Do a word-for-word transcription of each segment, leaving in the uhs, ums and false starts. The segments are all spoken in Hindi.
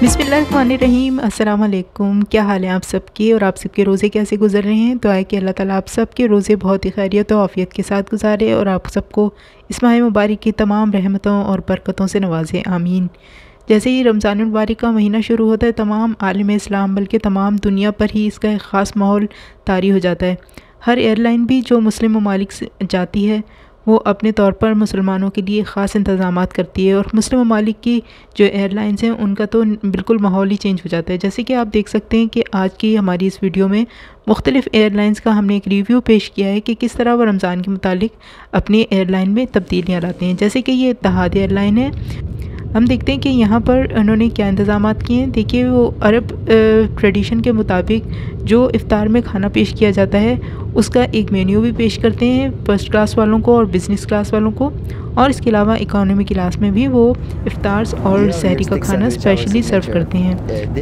बिस्मिल्लाहिर्रहमानिर्रहीम। अस्सलाम वालेकुम। क्या हाल है आप सबके और आप सबके रोज़े कैसे गुजर रहे हैं। तो आए कि अल्लाह ताला आप सबके रोज़े बहुत ही खैरियत और आफ़ियत के साथ गुजारे और आप सबको इस माह मुबारक की तमाम रहमतों और बरकतों से नवाजे, आमीन। जैसे ही रमज़ान मुबारक का महीना शुरू होता है, तमाम आलम इस्लाम बल्कि तमाम दुनिया पर ही इसका एक ख़ास माहौल तारी हो जाता है। हर एयरलाइन भी जो मुस्लिम ममालिक से जाती है वो अपने तौर पर मुसलमानों के लिए ख़ास इंतज़ामात करती है, और मुस्लिम ममालिक की जो एयरलाइंस हैं उनका तो बिल्कुल माहौल ही चेंज हो जाता है। जैसे कि आप देख सकते हैं कि आज की हमारी इस वीडियो में मुख्तलिफ़ एयरलाइंस का हमने एक रिव्यू पेश किया है कि किस तरह वो रमज़ान के मुतालिक अपनी एयरलाइन में तब्दीलियाँ लाते हैं। जैसे कि ये इत्तेहाद एयरलाइन है, हम देखते हैं कि यहाँ पर उन्होंने क्या इंतज़ामात किए हैं। देखिए, वो अरब ट्रेडिशन के मुताबिक जो इफ़्तार में खाना पेश किया जाता है उसका एक मेन्यू भी पेश करते हैं फ़र्स्ट क्लास वालों को और बिज़नेस क्लास वालों को, और इसके अलावा इकोनॉमी क्लास में भी वो इफ़्तार और सहरी का खाना स्पेशली सर्व करते हैं।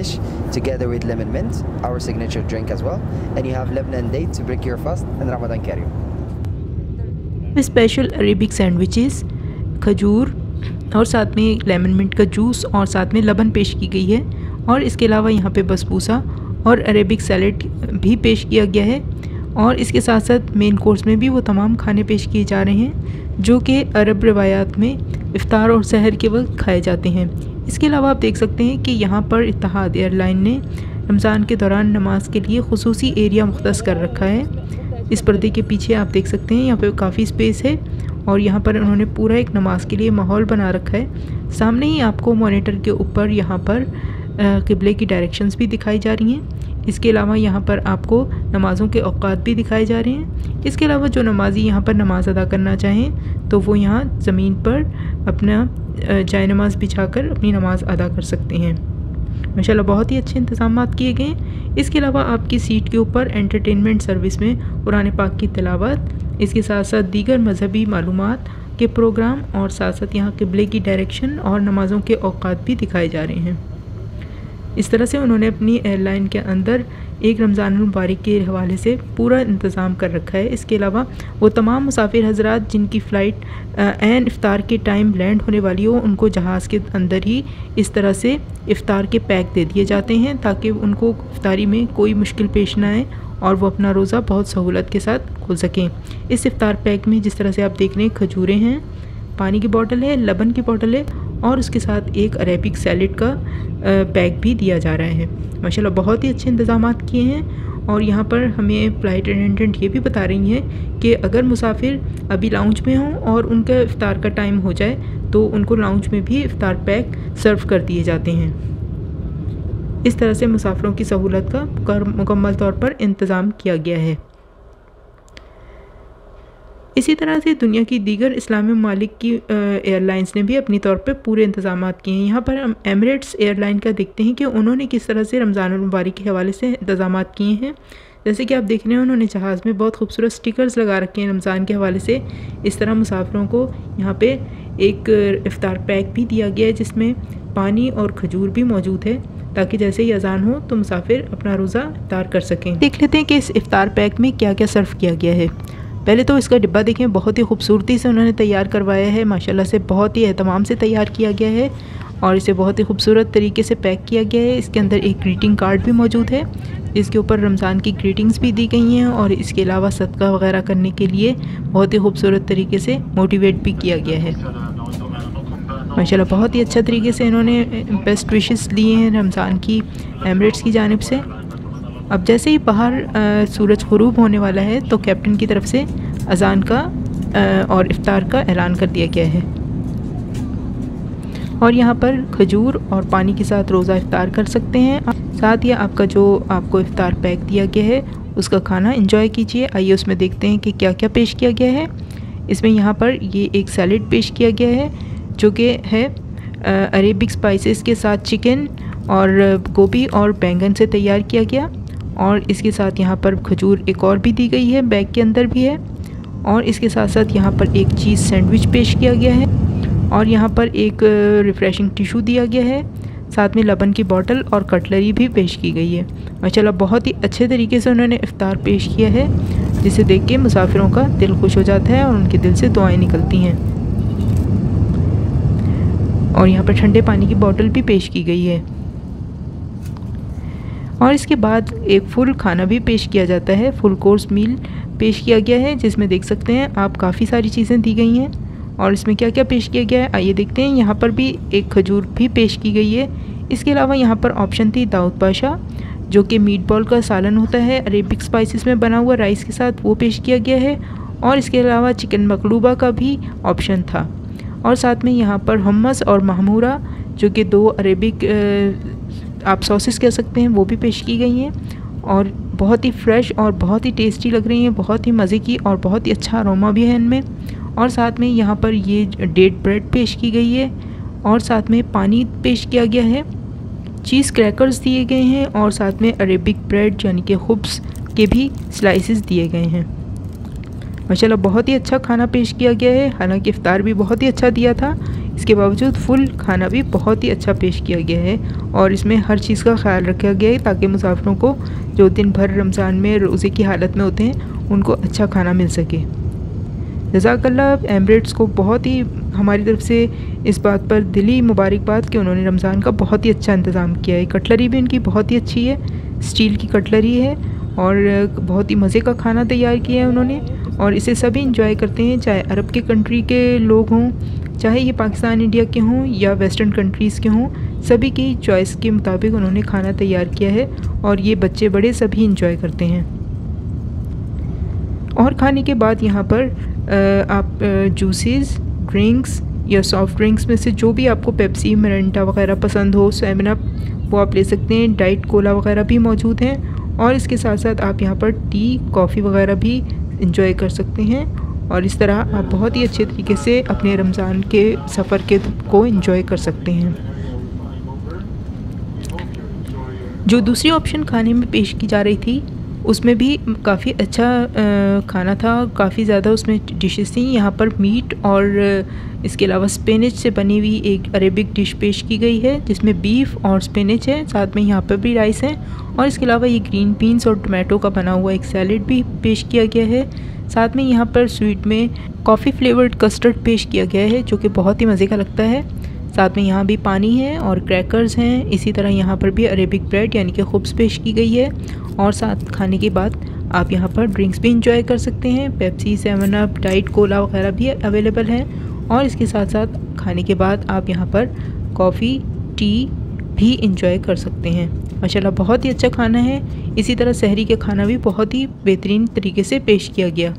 स्पेशल अरेबिक सैंडविचेस, खजूर और साथ में लेमन मिंट का जूस और साथ में लबन पेश की गई है, और इसके अलावा यहाँ पे बसबूसा और अरेबिक सैलेड भी पेश किया गया है, और इसके साथ साथ मेन कोर्स में भी वो तमाम खाने पेश किए जा रहे हैं जो कि अरब रवायात में इफ़्तार और सहर के वक्त खाए जाते हैं। इसके अलावा आप देख सकते हैं कि यहाँ पर इत्तेहाद एयरलाइन ने रमज़ान के दौरान नमाज के लिए खुसूसी एरिया मुख्तस कर रखा है। इस पर्दे के पीछे आप देख सकते हैं यहाँ पे काफ़ी स्पेस है, और यहाँ पर उन्होंने पूरा एक नमाज के लिए माहौल बना रखा है। सामने ही आपको मॉनिटर के ऊपर यहाँ पर क़िबले की डायरेक्शंस भी दिखाई जा रही हैं। इसके अलावा यहाँ पर आपको नमाज़ों के औक़ात भी दिखाए जा रहे हैं। इसके अलावा जो नमाजी यहाँ पर नमाज़ अदा करना चाहें तो वो यहाँ ज़मीन पर अपना जाए नमाज़ बिछाकर अपनी नमाज़ अदा कर सकते हैं। माशाल्लाह बहुत ही अच्छे इंतज़ामात किए गए हैं। इसके अलावा आपकी सीट के ऊपर एंटरटेनमेंट सर्विस में कुरान पाक की तिलावत, इसके साथ साथ दीगर मजहबी मालूमात के प्रोग्राम और साथ साथ यहाँ क़िबले की डायरेक्शन और नमाज़ों के औक़ात भी दिखाए जा रहे हैं। इस तरह से उन्होंने अपनी एयरलाइन के अंदर एक रमज़ान मुबारक के हवाले से पूरा इंतज़ाम कर रखा है। इसके अलावा वो तमाम मुसाफिर हज़रात जिनकी फ़्लाइट ऐन इफ़्तार के टाइम लैंड होने वाली हो, उनको जहाज़ के अंदर ही इस तरह से इफ़्तार के पैक दे दिए जाते हैं ताकि उनको इफ़्तारी में कोई मुश्किल पेश ना आए और वो अपना रोज़ा बहुत सहूलत के साथ खोल सकें। इस इफ़्तार पैक में जिस तरह से आप देख रहे हैं, खजूरें हैं, पानी की बोतल है, लबन की बोतल है, और उसके साथ एक अरेबिक सैलेड का पैक भी दिया जा रहा है। माशाल्लाह बहुत ही अच्छे इंतज़ामात किए हैं। और यहाँ पर हमें फ़्लाइट अटेंडेंट ये भी बता रही हैं कि अगर मुसाफिर अभी लाउंज में हों और उनका इफ़्तार का टाइम हो जाए तो उनको लाउंज में भी इफ़्तार पैक सर्व कर दिए जाते हैं। इस तरह से मुसाफिरों की सहूलत का मुकम्मल तौर पर इंतज़ाम किया गया है। इसी तरह से दुनिया की दीगर इस्लामी ममालिक की एयरलाइंस ने भी अपनी तौर पर पूरे इंतज़ामात किए हैं। यहाँ पर हम एमिरेट्स एयरलाइन का देखते हैं कि उन्होंने किस तरह से रमज़ान मुबारक के हवाले से इंतज़ामात किए हैं। जैसे कि आप देख रहे हैं, उन्होंने जहाज़ में बहुत खूबसूरत स्टिकर्स लगा रखे हैं रमज़ान के हवाले से। इस तरह मुसाफिरों को यहाँ पे एक इफ़्तार पैक भी दिया गया है जिसमें पानी और खजूर भी मौजूद है ताकि जैसे ही अजान हो तो मुसाफिर अपना रोज़ा इफ़्तार कर सकें। देख लेते हैं कि इस इफ़्तार पैक में क्या क्या सर्व किया गया है। पहले तो इसका डिब्बा देखें, बहुत ही खूबसूरती से उन्होंने तैयार करवाया है। माशाल्लाह से बहुत ही एहतमाम से तैयार किया गया है और इसे बहुत ही खूबसूरत तरीके से पैक किया गया है। इसके अंदर एक ग्रीटिंग कार्ड भी मौजूद है, इसके ऊपर रमज़ान की ग्रीटिंग्स भी दी गई हैं, और इसके अलावा सदका वगैरह करने के लिए बहुत ही खूबसूरत तरीके से मोटिवेट भी किया गया है। माशाल्लाह बहुत ही अच्छा तरीके से इन्होंने बेस्ट विशेस लिए हैं रमज़ान की एमिरेट्स की जानिब से। अब जैसे ही बाहर आ, सूरज ग़ुरूब होने वाला है तो कैप्टन की तरफ से अज़ान का आ, और इफ़्तार का ऐलान कर दिया गया है, और यहाँ पर खजूर और पानी के साथ रोज़ा इफ़्तार कर सकते हैं। साथ ही आपका जो आपको इफ़्तार पैक दिया गया है उसका खाना एंजॉय कीजिए। आइए उसमें देखते हैं कि क्या क्या पेश किया गया है। इसमें यहाँ पर ये एक सैलेड पेश किया गया है जो कि है अरेबिक स्पाइसेस के साथ चिकन और गोभी और बैंगन से तैयार किया गया, और इसके साथ यहाँ पर खजूर एक और भी दी गई है, बैग के अंदर भी है, और इसके साथ साथ यहाँ पर एक चीज़ सैंडविच पेश किया गया है, और यहाँ पर एक रिफ़्रेशिंग टिशू दिया गया है, साथ में लबन की बोतल और कटलरी भी पेश की गई है। माशाल्लाह बहुत ही अच्छे तरीके से उन्होंने इफ़्तार पेश किया है जिसे देख के मुसाफिरों का दिल खुश हो जाता है और उनके दिल से दुआएं निकलती हैं। और यहाँ पर ठंडे पानी की बोतल भी पेश की गई है। और इसके बाद एक फुल खाना भी पेश किया जाता है, फुल कोर्स मील पेश किया गया है, जिसमें देख सकते हैं आप काफ़ी सारी चीज़ें दी गई हैं। और इसमें क्या क्या पेश किया गया है आइए देखते हैं। यहाँ पर भी एक खजूर भी पेश की गई है। इसके अलावा यहाँ पर ऑप्शन थी दाऊद पाशा, जो कि मीट बॉल का सालन होता है अरेबिक स्पाइसेस में बना हुआ राइस के साथ, वो पेश किया गया है। और इसके अलावा चिकन मकलूबा का भी ऑप्शन था। और साथ में यहाँ पर हमस और महमूरा, जो कि दो अरेबिक आप सॉसेस कह सकते हैं, वो भी पेश की गई हैं और बहुत ही फ्रेश और बहुत ही टेस्टी लग रही हैं, बहुत ही मज़े की और बहुत ही अच्छा अरोमा भी है इनमें। और साथ में यहाँ पर ये डेट ब्रेड पेश की गई है और साथ में पानी पेश किया गया है, चीज़ क्रैकर्स दिए गए हैं और साथ में अरेबिक ब्रेड यानी कि खुब्स के भी स्लाइसेस दिए गए हैं। माशाल्लाह बहुत ही अच्छा खाना पेश किया गया है। हालांकि इफ्तार भी बहुत ही अच्छा दिया था, इसके बावजूद फुल खाना भी बहुत ही अच्छा पेश किया गया है और इसमें हर चीज़ का ख्याल रखा गया है ताकि मुसाफिरों को जो दिन भर रमज़ान में रोज़े की हालत में होते हैं उनको अच्छा खाना मिल सके। जज़ाकल्लाह एमिरेट्स को बहुत ही हमारी तरफ से इस बात पर दिली मुबारकबाद कि उन्होंने रमज़ान का बहुत ही अच्छा इंतज़ाम किया है। कटलरी भी उनकी बहुत ही अच्छी है, स्टील की कटलरी है और बहुत ही मज़े का खाना तैयार किया है उन्होंने और इसे सभी इंजॉय करते हैं, चाहे अरब के कंट्री के लोग हों, चाहे ये पाकिस्तान इंडिया के हों या वेस्टर्न कंट्रीज़ के हों, सभी की चॉइस के मुताबिक उन्होंने खाना तैयार किया है और ये बच्चे बड़े सभी इंजॉय करते हैं। और खाने के बाद यहाँ पर आप जूसेस, ड्रिंक्स या सॉफ़्ट ड्रिंक्स में से जो भी आपको पेप्सी, मिरिंडा वगैरह पसंद हो, सेवन अप, वो आप ले सकते हैं। डाइट कोला वगैरह भी मौजूद हैं और इसके साथ साथ आप यहाँ पर टी, कॉफ़ी वगैरह भी इंजॉय कर सकते हैं और इस तरह आप बहुत ही अच्छे तरीके से अपने रमज़ान के सफ़र के को इंजॉय कर सकते हैं। जो दूसरी ऑप्शन खाने में पेश की जा रही थी उसमें भी काफ़ी अच्छा खाना था, काफ़ी ज़्यादा उसमें डिशेस थी। यहाँ पर मीट और इसके अलावा स्पिनच से बनी हुई एक अरेबिक डिश पेश की गई है जिसमें बीफ और स्पिनच है, साथ में यहाँ पर भी राइस है और इसके अलावा ये ग्रीन बीन्स और टोमेटो का बना हुआ एक सैलेड भी पेश किया गया है। साथ में यहाँ पर स्वीट में कॉफ़ी फ्लेवर्ड कस्टर्ड पेश किया गया है जो कि बहुत ही मज़े का लगता है। साथ में यहाँ भी पानी है और क्रैकर्स हैं। इसी तरह यहाँ पर भी अरेबिक ब्रेड यानी कि खुब्स पेश की गई है और साथ खाने के बाद आप यहाँ पर ड्रिंक्स भी इंजॉय कर सकते हैं। Pepsi, seven up, diet cola वगैरह भी अवेलेबल हैं और इसके साथ साथ खाने के बाद आप यहाँ पर कॉफ़ी, टी भी इंजॉय कर सकते हैं। माशाल्लाह बहुत ही अच्छा खाना है। इसी तरह सहरी के खाना भी बहुत ही बेहतरीन तरीके से पेश किया गया।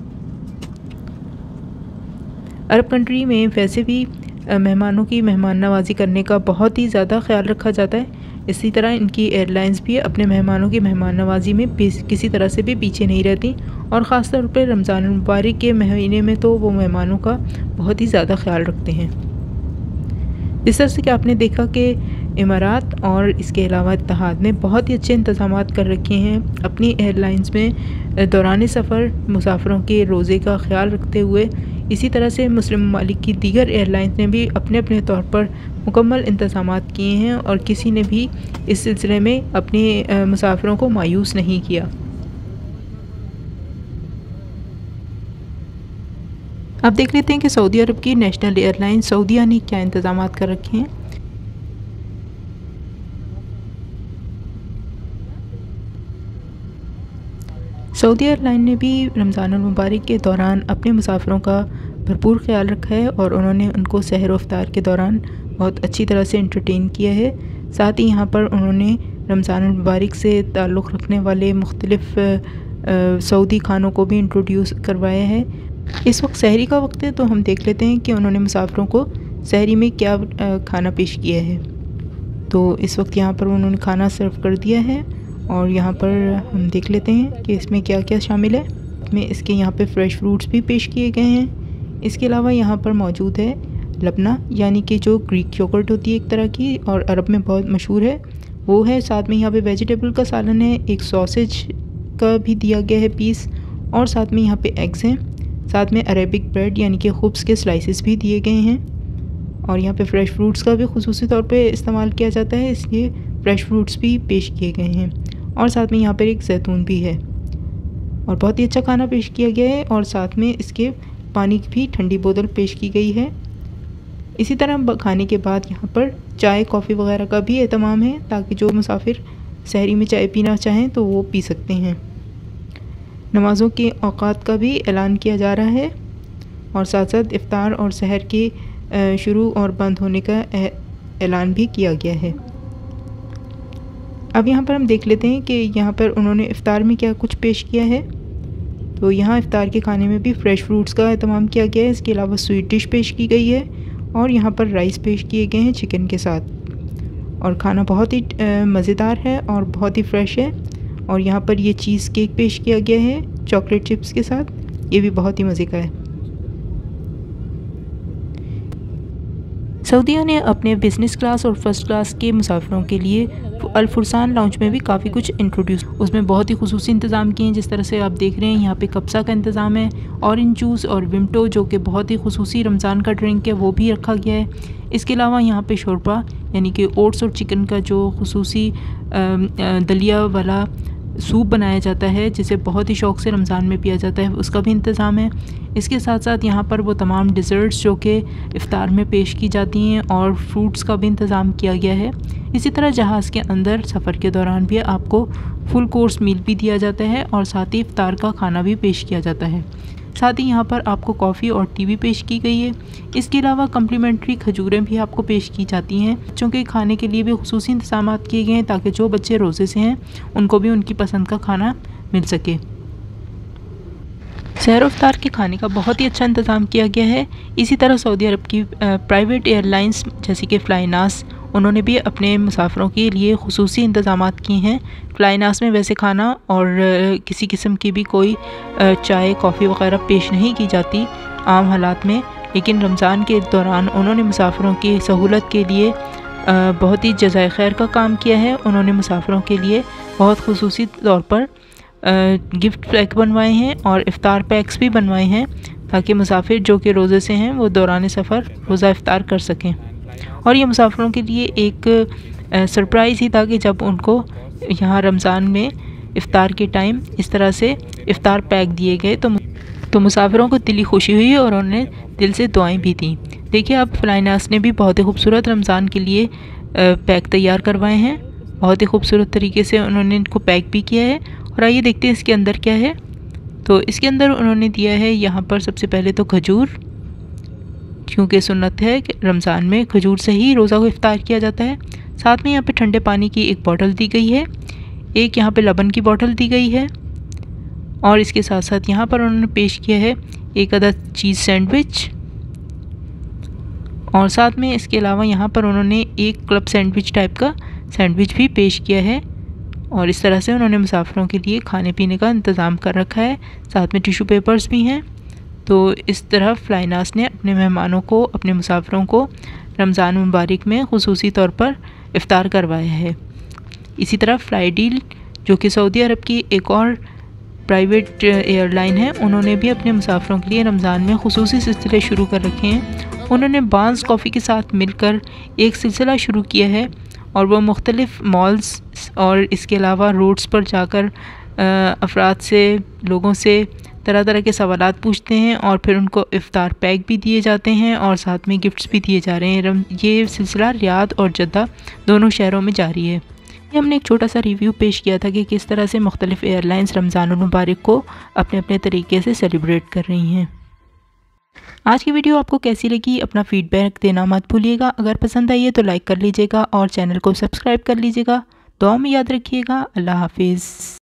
अरब कंट्री में वैसे भी मेहमानों की मेहमान नवाज़ी करने का बहुत ही ज़्यादा ख्याल रखा जाता है। इसी तरह इनकी एयरलाइंस भी अपने मेहमानों की मेहमान नवाज़ी में किसी तरह से भी पीछे नहीं रहती और ख़ास तौर पर रमज़ान मुबारक के महीने में तो वो मेहमानों का बहुत ही ज़्यादा ख्याल रखते हैं। इस तरह से कि आपने देखा कि इमारात और इसके अलावा इत्तेहाद ने बहुत ही अच्छे इंतज़ाम कर रखे हैं अपनी एयरलाइंस में दौरान सफ़र मुसाफिरों के रोज़े का ख्याल रखते हुए। इसी तरह से मुस्लिम ममालिक की दीगर एयरलाइंस ने भी अपने अपने तौर पर मुकम्मल इंतज़ाम किए हैं और किसी ने भी इस सिलसिले में अपने मुसाफिरों को मायूस नहीं किया। अब देख लेते हैं कि सऊदी अरब की नेशनल एयरलाइन सऊदीया ने क्या इंतज़ाम कर रखे हैं। सऊदी एयरलाइन ने भी रमज़ान मुबारक के दौरान अपने मुसाफिरों का भरपूर ख्याल रखा है और उन्होंने उनको सहर इफ्तार के दौरान बहुत अच्छी तरह से एंटरटेन किया है। साथ ही यहाँ पर उन्होंने रमज़ान मुबारक से ताल्लुक़ रखने वाले मुख्तलिफ़ सऊदी खानों को भी इंट्रोड्यूस करवाया है। इस वक्त सहरी का वक्त है तो हम देख लेते हैं कि उन्होंने मुसाफिरों को सहरी में क्या खाना पेश किया है। तो इस वक्त यहाँ पर उन्होंने खाना सर्व कर दिया है और यहाँ पर हम देख लेते हैं कि इसमें क्या क्या शामिल है। इसमें इसके यहाँ पे फ्रेश फ्रूट्स भी पेश किए गए हैं। इसके अलावा यहाँ पर मौजूद है लबना, यानी कि जो ग्रीक योगर्ट होती है एक तरह की और अरब में बहुत मशहूर है, वो है। साथ में यहाँ पे वेजिटेबल का सालन है, एक सॉसेज का भी दिया गया है पीस और साथ में यहाँ पे एग्स हैं। साथ में अरेबिक ब्रेड यानी कि खुब्स के स्लाइसेस भी दिए गए हैं और यहाँ पे फ्रेश फ्रूट्स का भी खुसूसी तौर पे इस्तेमाल किया जाता है, इसलिए फ्रेश फ्रूट्स भी पेश किए गए हैं और साथ में यहाँ पर एक जैतून भी है और बहुत ही अच्छा खाना पेश किया गया है और साथ में इसके पानी की भी ठंडी बोतल पेश की गई है। इसी तरह खाने के बाद यहाँ पर चाय, कॉफ़ी वगैरह का भी एहतमाम है ताकि जो मुसाफिर सहरी में चाय पीना चाहें तो वो पी सकते हैं। नमाज़ों के औक़ात का भी ऐलान किया जा रहा है और साथ साथ इफ़्तार और सहर के शुरू और बंद होने का ऐलान भी किया गया है। अब यहाँ पर हम देख लेते हैं कि यहाँ पर उन्होंने इफ़्तार में क्या कुछ पेश किया है। तो यहाँ इफ़्तार के खाने में भी फ़्रेश फ्रूट्स का एहतमाम किया गया है। इसके अलावा स्वीट डिश पेश की गई है और यहाँ पर राइस पेश किए गए हैं चिकन के साथ। और खाना बहुत ही मज़ेदार है और बहुत ही फ्रेश है। और यहाँ पर ये चीज़ केक पेश किया गया है चॉकलेट चिप्स के साथ, ये भी बहुत ही मज़े का है। सऊदीया ने अपने बिज़नेस क्लास और फर्स्ट क्लास के मुसाफिरों के लिए अल फुरसान लाउंज में भी काफ़ी कुछ इंट्रोड्यूस, उसमें बहुत ही खुसूसी इंतज़ाम किए हैं। जिस तरह से आप देख रहे हैं यहाँ पे कब्सा का इंतज़ाम है, ऑरेंज जूस और विमटो जो कि बहुत ही खुसूसी रमज़ान का ड्रिंक है वो भी रखा गया है। इसके अलावा यहाँ पे शोरबा यानी कि ओट्स और चिकन का जो खुसूसी दलिया वाला सूप बनाया जाता है जिसे बहुत ही शौक़ से रमज़ान में पिया जाता है, उसका भी इंतज़ाम है। इसके साथ साथ यहाँ पर वो तमाम डिज़र्ट्स जो कि इफ़्तार में पेश की जाती हैं और फ्रूट्स का भी इंतज़ाम किया गया है। इसी तरह जहाज़ के अंदर सफ़र के दौरान भी आपको फुल कोर्स मील भी दिया जाता है और साथ ही इफ़्तार का खाना भी पेश किया जाता है। साथ ही यहाँ पर आपको कॉफ़ी और टी भी पेश की गई है। इसके अलावा कम्प्लीमेंट्री खजूरें भी आपको पेश की जाती हैं। बच्चों के खाने के लिए भी खुसूसी इंतज़ाम किए गए हैं ताकि जो बच्चे रोज़े से हैं उनको भी उनकी पसंद का खाना मिल सके। सहर इफ़्तार के खाने का बहुत ही अच्छा इंतज़ाम किया गया है। इसी तरह सऊदी अरब की प्राइवेट एयरलाइंस जैसे कि फ्लाइनास, उन्होंने भी अपने मुसाफिरों के लिए खुसूसी इंतज़ामात किए हैं। फ्लाइनास में वैसे खाना और किसी किस्म की भी कोई चाय कॉफ़ी वगैरह पेश नहीं की जाती आम हालात में, लेकिन रमज़ान के दौरान उन्होंने मुसाफिरों की सहूलत के लिए बहुत ही जज़ाए खैर का काम किया है। उन्होंने मुसाफिरों के लिए बहुत खुसूसी तौर पर गिफ्ट पैक बनवाए हैं और इफ़्तार पैक्स भी बनवाए हैं ताकि मुसाफिर जो कि रोज़े से हैं वो दौरान सफ़र रोज़ा इफ़्तार कर सकें। और ये मुसाफिरों के लिए एक सरप्राइज़ ही था कि जब उनको यहाँ रमज़ान में इफ़्तार के टाइम इस तरह से इफ़्तार पैक दिए गए तो तो मुसाफिरों को दिली खुशी हुई और उन्होंने दिल से दुआएं भी दी। देखिए अब फ्लाइनास ने भी बहुत ही खूबसूरत रमज़ान के लिए पैक तैयार करवाए हैं, बहुत ही खूबसूरत तरीके से उन्होंने इनको पैक भी किया है। और आइए देखते हैं इसके अंदर क्या है। तो इसके अंदर उन्होंने दिया है यहाँ पर सबसे पहले तो खजूर, क्योंकि सुन्नत है कि रमज़ान में खजूर से ही रोज़ा को इफ़्तार किया जाता है। साथ में यहाँ पे ठंडे पानी की एक बोतल दी गई है, एक यहाँ पे लबन की बोतल दी गई है और इसके साथ साथ यहाँ पर उन्होंने पेश किया है एक अदद चीज़ सैंडविच और साथ में इसके अलावा यहाँ पर उन्होंने एक क्लब सैंडविच टाइप का सैंडविच भी पेश किया है। और इस तरह से उन्होंने मुसाफिरों के लिए खाने पीने का इंतज़ाम कर रखा है, साथ में टिशू पेपर्स भी हैं। तो इस तरह फ्लाइनास ने अपने मेहमानों को, अपने मुसाफिरों को रमज़ान मुबारक में खुसूसी तौर पर इफ़्तार करवाया है। इसी तरह फ्लाई डील जो कि सऊदी अरब की एक और प्राइवेट एयरलाइन है, उन्होंने भी अपने मुसाफिरों के लिए रमज़ान में खुसूसी सिलसिले शुरू कर रखे हैं। उन्होंने बांस कॉफ़ी के साथ मिलकर एक सिलसिला शुरू किया है और वो मुख्तलिफ़ मॉल्स और इसके अलावा रोड्स पर जाकर अफराद से, लोगों से तरह तरह के सवालात पूछते हैं और फिर उनको इफ़्तार पैक भी दिए जाते हैं और साथ में गिफ्ट्स भी दिए जा रहे हैं। ये सिलसिला रियाद और जद्दा दोनों शहरों में जारी है। ये हमने एक छोटा सा रिव्यू पेश किया था कि किस तरह से मुख्तलिफ़ एयरलाइंस रमज़ान मुबारक को अपने अपने तरीके से सेलिब्रेट कर रही हैं। आज की वीडियो आपको कैसी लगी, अपना फ़ीडबैक देना मत भूलिएगा। अगर पसंद आई है तो लाइक कर लीजिएगा और चैनल को सब्सक्राइब कर लीजिएगा। दुआ में याद रखिएगा। अल्लाह हाफिज़।